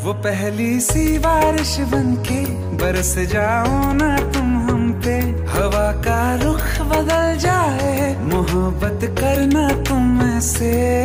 वो पहली सी बारिश बनके बरस जाओ ना तुम हम पे, हवा का रुख बदल जाए, मोहब्बत करना तुम से।